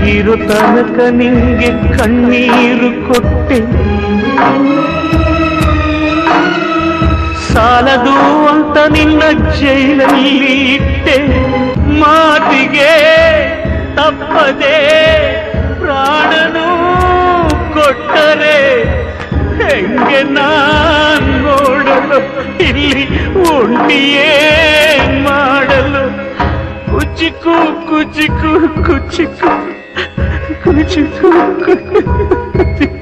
ಇರೋ ತನಕ ನಿಂಗೆ ಕಣ್ಣೀರು ಕೊಟ್ಟೆ, ಸಾಲದು ಅಂತ ನಿನ್ನ ಜೈಲಲ್ಲಿ ಇಟ್ಟೆ. ಮಾತಿಗೆ ತಪ್ಪದೆ ಪ್ರಾಣನು ಕೊಟ್ಟರೆ ಹೆಂಗೆ ನಾನ್ ನೋಡಲು, ಇಲ್ಲಿ ಒಂಟಿಯೇ ಮಾಡಲು. ಕುಚಿಕು ಕುಚಿಕು ಕುಚಿಕು ಕುಚಿಕು